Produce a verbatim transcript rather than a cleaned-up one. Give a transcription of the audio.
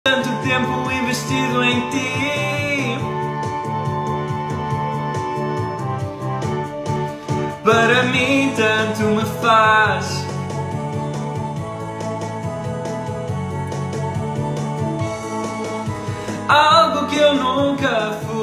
Tanto tempo investido em ti, para mim tanto me faz. Algo que eu nunca fui.